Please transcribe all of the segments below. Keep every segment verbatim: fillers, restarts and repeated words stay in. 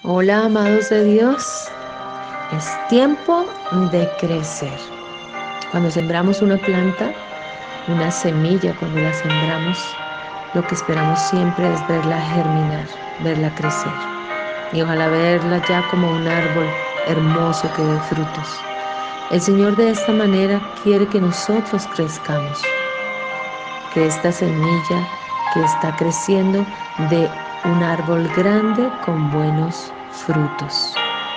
Hola, amados de Dios. Es tiempo de crecer. Cuando sembramos una planta, una semilla, cuando la sembramos, lo que esperamos siempre es verla germinar, verla crecer. Y ojalá verla ya como un árbol hermoso que dé frutos. El Señor de esta manera quiere que nosotros crezcamos, que esta semilla que está creciendo dé un árbol grande con buenos frutos.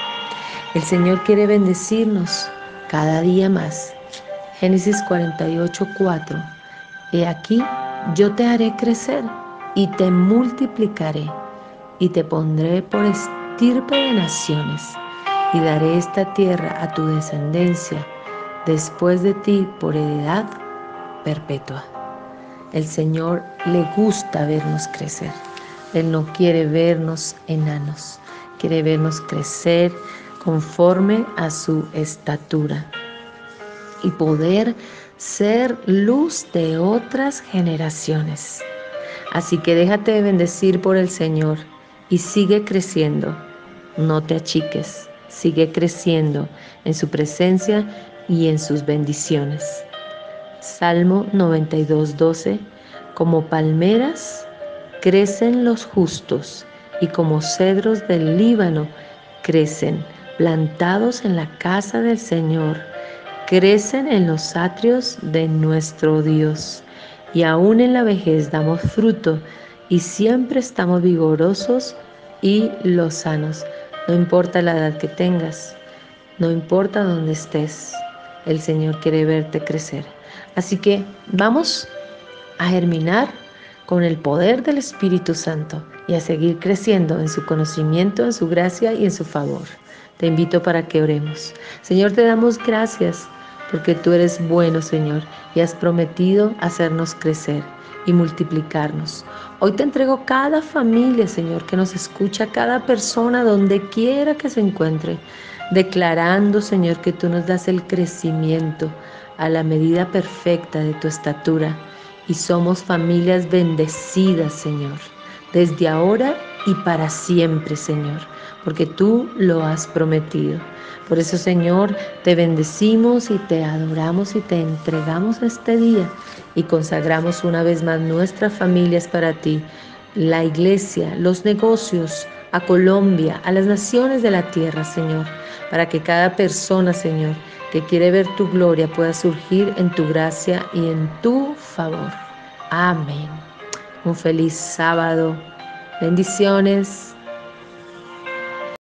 El Señor quiere bendecirnos cada día más. Génesis cuarenta y ocho, cuatro. He aquí, yo te haré crecer y te multiplicaré y te pondré por estirpe de naciones y daré esta tierra a tu descendencia después de ti por heredad perpetua. El Señor le gusta vernos crecer. Él no quiere vernos enanos, quiere vernos crecer conforme a su estatura y poder ser luz de otras generaciones. Así que déjate bendecir por el Señor y sigue creciendo. No te achiques, sigue creciendo en su presencia y en sus bendiciones. Salmo noventa y dos, doce. Como palmeras crecen los justos y como cedros del Líbano crecen, plantados en la casa del Señor, crecen en los atrios de nuestro Dios. Y aún en la vejez damos fruto y siempre estamos vigorosos y lozanos. No importa la edad que tengas, no importa dónde estés, el Señor quiere verte crecer. Así que vamos a germinar con el poder del Espíritu Santo y a seguir creciendo en su conocimiento, en su gracia y en su favor. Te invito para que oremos. Señor, te damos gracias porque tú eres bueno, Señor, y has prometido hacernos crecer y multiplicarnos. Hoy te entrego cada familia, Señor, que nos escucha, cada persona donde quiera que se encuentre, declarando, Señor, que tú nos das el crecimiento a la medida perfecta de tu estatura y somos familias bendecidas, Señor, desde ahora y para siempre, Señor, porque tú lo has prometido. Por eso, Señor, te bendecimos y te adoramos y te entregamos este día y consagramos una vez más nuestras familias para ti, la iglesia, los negocios, a Colombia, a las naciones de la tierra, Señor, para que cada persona, Señor, que quiere ver tu gloria pueda surgir en tu gracia y en tu favor. Amén. Un feliz sábado. Bendiciones.